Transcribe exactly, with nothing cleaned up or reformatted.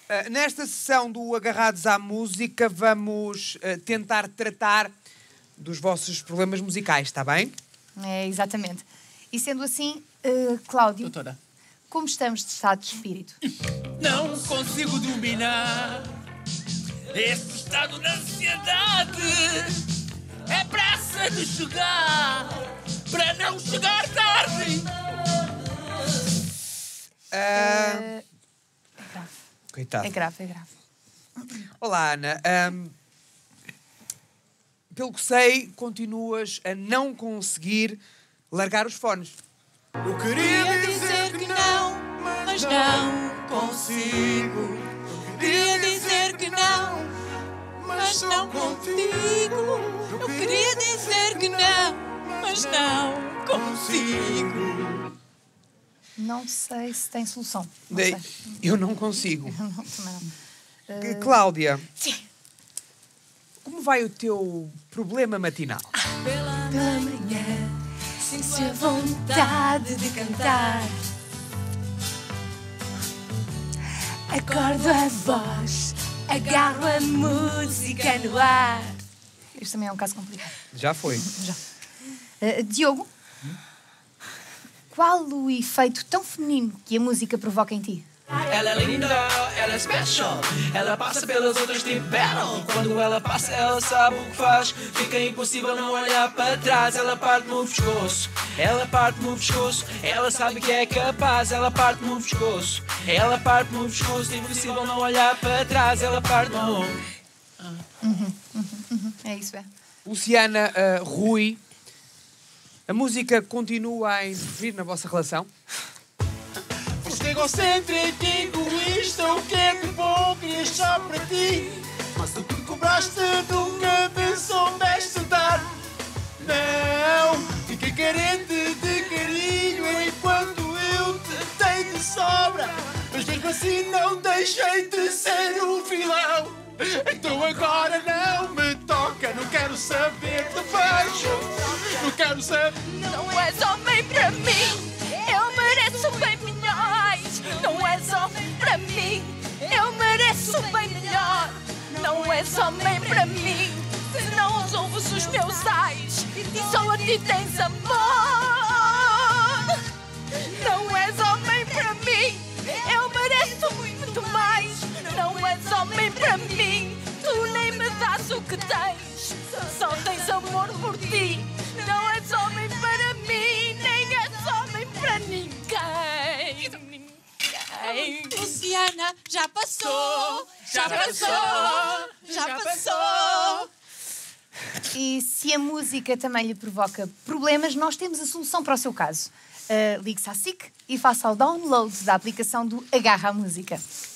Uh, nesta sessão do Agarrados à Música, vamos uh, tentar tratar dos vossos problemas musicais, está bem? É, exatamente. E sendo assim, uh, Cláudio, Doutora, como estamos de estado de espírito? não consigo dominar este estado de ansiedade. É pressa de chegar para não chegar tarde. Uh... É grave. Coitado. É grave, é grave. Olá, Ana. Um, pelo que sei, continuas a não conseguir largar os fones. Eu queria dizer que não, mas não consigo. Eu queria dizer que não, mas não contigo. Eu queria dizer que não, mas não consigo. Não sei se tem solução. Não Daí, sei. eu não consigo. Não, também não. Que- Cláudia, Sim. como vai o teu problema matinal? Pela manhã, sinto a vontade de cantar. Acordo a voz, agarro a música no ar. Isto também é um caso complicado. Já foi. Já. Uh, Diogo, qual o efeito tão feminino que a música provoca em ti? Ela é linda, ela é special. Ela passa pelas outras tipo battle. Quando ela passa, ela sabe o que faz. Fica impossível não olhar para trás. Ela parte no pescoço, ela parte no pescoço. Ela sabe que é capaz, ela parte no pescoço. Ela parte no pescoço, impossível não olhar para trás. Ela parte no... Uhum, uhum, uhum. É isso, é. Luciana, uh, Rui, a música continua a interferir na vossa relação? Foste egocêntrico e egoísta, o que é que bom querias só para ti? Mas o que cobraste nunca me soubeste dar. Não, fiquei carente de carinho enquanto eu te dei de sobra. Mas mesmo assim não deixei de ser um vilão. Então agora não me toca, não quero saber de beijo. Não quero saber. Não és homem para mim, eu mereço bem milhões. Não és homem para mim, eu mereço bem melhor. Não és homem para mim, se não ouves os meus ais e só a ti tens amor. Não és homem para mim, eu mereço muito mais. Não és homem para mim, tu nem me dás o que tens. Só tens amor por ti. Não és homem para mim, nem és homem para ninguém. Ninguém. Luciana, já passou, já passou, já passou. E se a música também lhe provoca problemas, nós temos a solução para o seu caso. Uh, ligue-se à S I C e faça o download da aplicação do Agarra à Música.